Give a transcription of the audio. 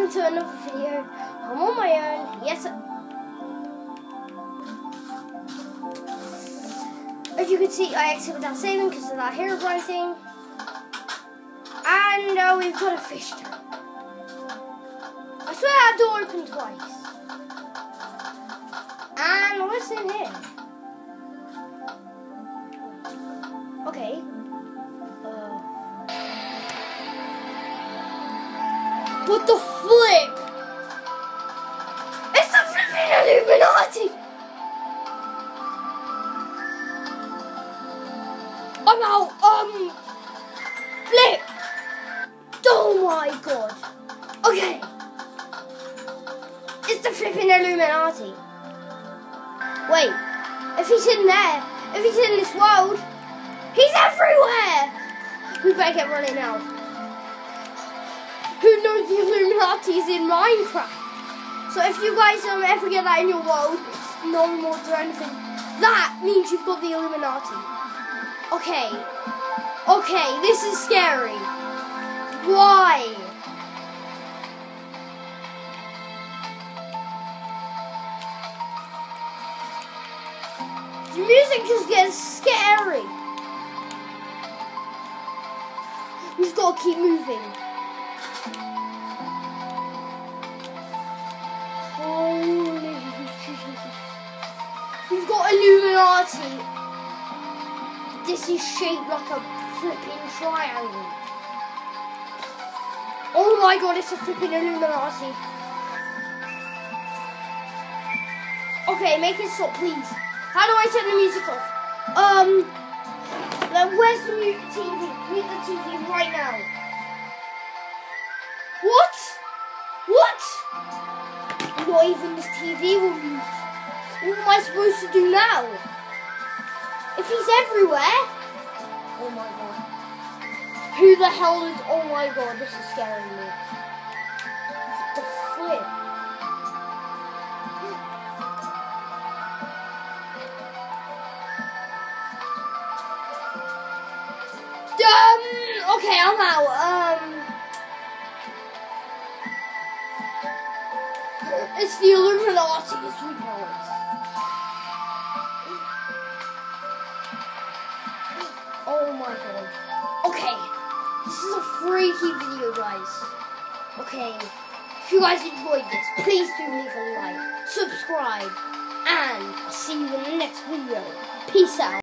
welcome to another video. I'm on my own. Yes. As you can see, I exited without saving because of that Herobrine thing. And we've got a fish tank. I swear that door opened twice. And what's in here? Okay. What the flip? It's the flipping Illuminati! I'm out. Flip! Oh my god. Okay. It's the flipping Illuminati. Wait. If he's in there, if he's in this world, he's everywhere! We better get running now. Who knows the Illuminati is in Minecraft? So if you guys ever get that in your world, it's no more or anything, that means you've got the Illuminati. Okay. Okay, this is scary. Why? The music just gets scary. We've got to keep moving. Holy Jesus. We've got Illuminati. This is shaped like a flipping triangle. Oh my god, it's a flipping Illuminati. Okay, make it stop, please. How do I turn the music off? Where's the TV? Mute the TV right now. What? What? Not even this TV will mute. What am I supposed to do now? If he's everywhere? Oh my god. Who the hell is... Oh my god, this is scaring me. What the flip? Okay, I'm out. It's the Illuminati as we know it. Oh my god. Okay, this is a freaky video, guys. Okay, if you guys enjoyed this, please do leave a like, subscribe, and I'll see you in the next video. Peace out.